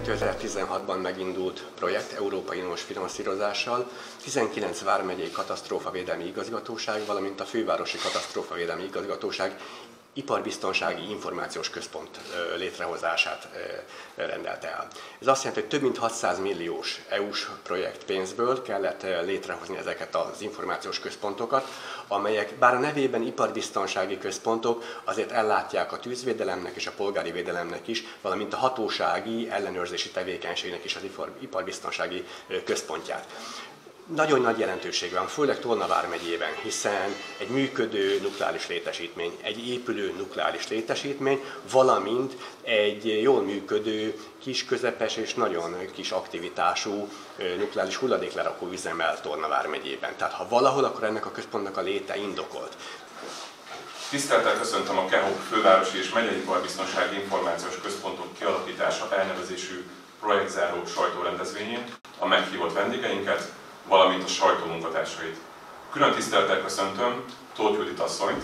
2016-ban megindult projekt Európai Uniós finanszírozással, 19 vármegyei katasztrófavédelmi igazgatóság, valamint a fővárosi katasztrófavédelmi igazgatóság iparbiztonsági információs központ létrehozását rendelte el. Ez azt jelenti, hogy több mint 600 milliós EU-s projektpénzből kellett létrehozni ezeket az információs központokat, amelyek bár a nevében iparbiztonsági központok, azért ellátják a tűzvédelemnek és a polgári védelemnek is, valamint a hatósági ellenőrzési tevékenységnek is az iparbiztonsági központját. Nagyon nagy jelentőség van, főleg Tolna vármegyében, hiszen egy működő nukleáris létesítmény, egy épülő nukleáris létesítmény, valamint egy jól működő, kis, közepes és nagyon kis aktivitású nukleáris hulladéklerakó üzemel Tolna vármegyében. Tehát ha valahol, akkor ennek a központnak a léte indokolt. Tisztelettel köszöntöm a KEHOK fővárosi és megyei iparbiztonsági információs központok kialakítása elnevezésű projektzáró sajtórendezvényén a meghívott vendégeinket, valamint a sajtó munkatársait. Külön tisztelettel köszöntöm Tóth Judit asszonyt,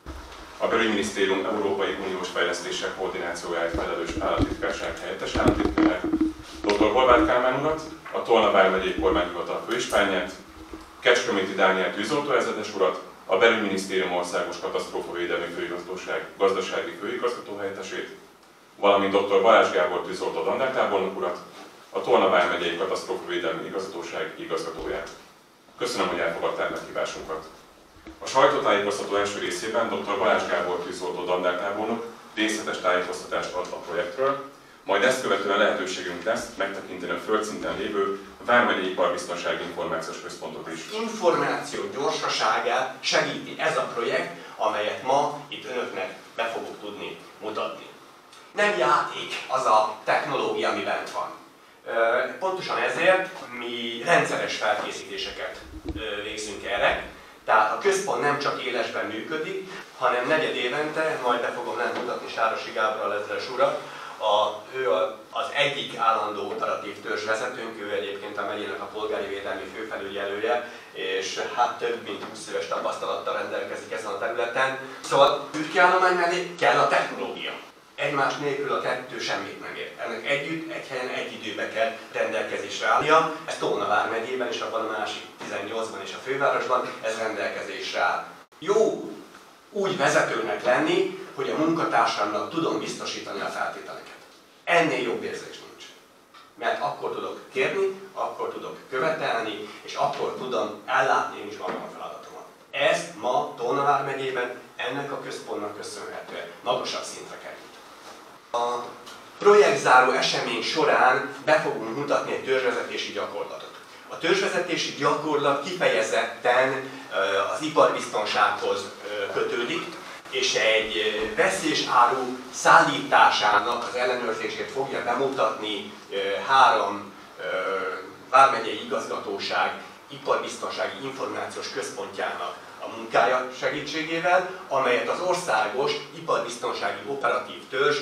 a Belügyminisztérium Európai Uniós Fejlesztések koordinációjáért felelős államtitkárság helyettes államtitkárát, dr. Horváth Kálmán urat, a Tolna vármegyei kormányhivatal főispánját, Kecskeméti Dániel tűzoltóezredes urat, a Belügyminisztérium Országos Katasztrófavédelmi Főigazgatóság gazdasági főigazgató helyettesét, valamint dr. Balázs Gábor tűzoltó dandártábornok urat, a Tolna vármegyei katasztrófavédelmi igazgatóság igazgatóját. Köszönöm, hogy elfogadták meghívásunkat. A sajtótájékoztató első részében dr. Balázs Gábor tűzoltó dandártábornok részletes tájékoztatást ad a projektről, majd ezt követően lehetőségünk lesz megtekinteni a földszinten lévő vármegyei iparbiztonsági információs központot is. Információ gyorsaságát segíti ez a projekt, amelyet ma itt önöknek be fogok tudni mutatni. Nem játék az a technológia, ami bent van. Pontosan ezért mi rendszeres felkészítéseket végzünk erre. Tehát a központ nem csak élesben működik, hanem negyed évente, majd be fogom nem mutatni Sárosi Gábor alezredes urat, ő az egyik állandó operatív törzsvezetőnk, ő egyébként a megyének a polgári védelmi főfelügyelője, és hát több mint 20 éves tapasztalattal rendelkezik ezen a területen. Szóval űrkiállomány mellé kell a technológia. Egymás nélkül a kettő semmit nem ér. Ennek együtt, egy helyen, egy időben kell rendelkezésre állnia. Ez Tolna vármegyében és abban a másik 18-ban és a fővárosban ez rendelkezésre áll. Jó úgy vezetőnek lenni, hogy a munkatársamnak tudom biztosítani a feltételeket. Ennél jobb érzés nincs. Mert akkor tudok kérni, akkor tudok követelni, és akkor tudom ellátni én is magam a feladatomat. Ez ma Tolna vármegyében ennek a központnak köszönhetően magasabb szintre került. A projektzáró esemény során be fogunk mutatni egy törzsvezetési gyakorlatot. A törzsvezetési gyakorlat kifejezetten az iparbiztonsághoz kötődik, és egy veszélyáru szállításának az ellenőrzését fogja bemutatni 3 vármegyei igazgatóság iparbiztonsági információs központjának a munkája segítségével, amelyet az Országos Iparbiztonsági Operatív Törzs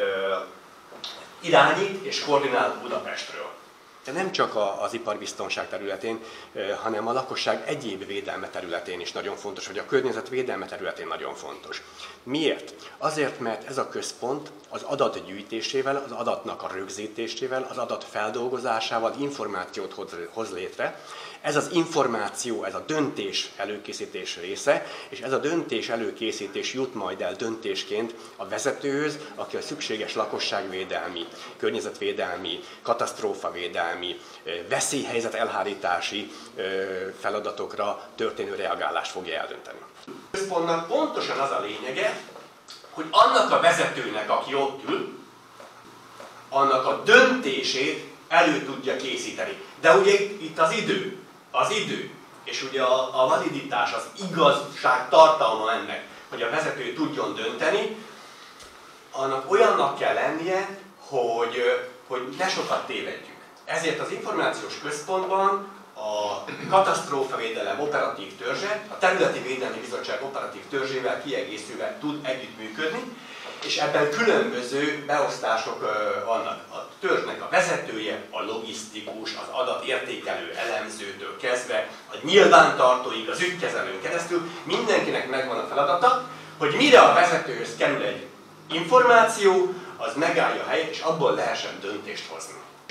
irányít és koordinál Budapestről. De nem csak az iparbiztonság területén, hanem a lakosság egyéb védelme területén is nagyon fontos, vagy a környezet védelme területén nagyon fontos. Miért? Azért, mert ez a központ az adat gyűjtésével, az adatnak a rögzítésével, az adat feldolgozásával információt hoz létre. Ez az információ, ez a döntés előkészítés része, és ez a döntés előkészítés jut majd el döntésként a vezetőhöz, aki a szükséges lakosságvédelmi, környezetvédelmi, katasztrófavédelmi, veszélyhelyzet elhárítási feladatokra történő reagálást fogja eldönteni. A központnak pontosan az a lényege, hogy annak a vezetőnek, aki ott ül, annak a döntését elő tudja készíteni. De ugye itt az idő, és ugye a validitás, az igazság tartalma ennek, hogy a vezető tudjon dönteni, annak olyannak kell lennie, hogy ne sokat tévedjünk. Ezért az információs központban a katasztrófavédelem operatív törzse, a Területi Védelmi Bizottság operatív törzsével kiegészülve tud együttműködni, és ebben különböző beosztások vannak. A törzsnek a vezetője, a logisztikus, az adatértékelő elemzőtől kezdve, a nyilvántartóig, az ügykezelőn keresztül mindenkinek megvan a feladata, hogy mire a vezetőhöz kerül egy információ, az megállja a helyet, és abból lehessen döntést hozni.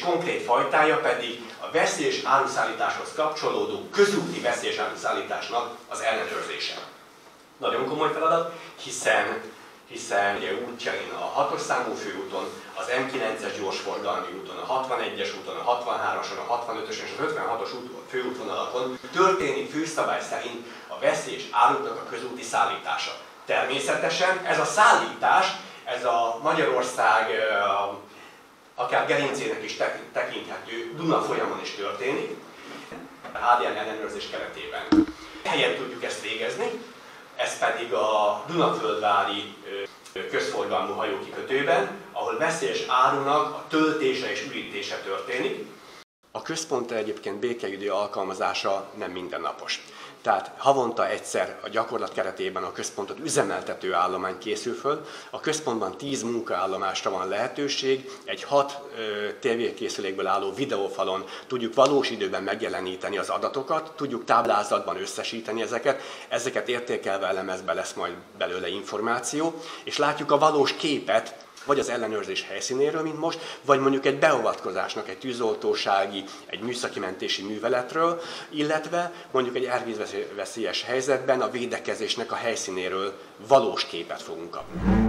konkrét fajtája pedig a veszélyes áruszállításhoz kapcsolódó közúti veszélyes áruszállításnak az ellenőrzése. Nagyon komoly feladat, hiszen ugye útjain a 6-os számú főúton, az M9-es gyorsforgalmi úton, a 61-es úton, a 63-ason, a 65-ös és az 56-os főútvonalakon történik főszabály szerint a veszélyes áruknak a közúti szállítása. Természetesen ez a szállítás, ez a Magyarország akár gerincének is tekinthető Duna folyamon is történik, a HDN ellenőrzés keretében. Helyen tudjuk ezt végezni, ez pedig a Dunaföldvári közforgalmú hajókikötőben, ahol veszélyes árunak a töltése és ürítése történik. A központra egyébként békeidő alkalmazása nem mindennapos. Tehát havonta egyszer a gyakorlat keretében a központot üzemeltető állomány készül föl. A központban 10 munkaállomásra van lehetőség, egy 6 tévékészülékből álló videófalon tudjuk valós időben megjeleníteni az adatokat, tudjuk táblázatban összesíteni ezeket értékelve elemezve lesz majd belőle információ, és látjuk a valós képet, vagy az ellenőrzés helyszínéről, mint most, vagy mondjuk egy beavatkozásnak, egy tűzoltósági, egy műszaki mentési műveletről, illetve mondjuk egy árvízveszélyes helyzetben a védekezésnek a helyszínéről valós képet fogunk kapni.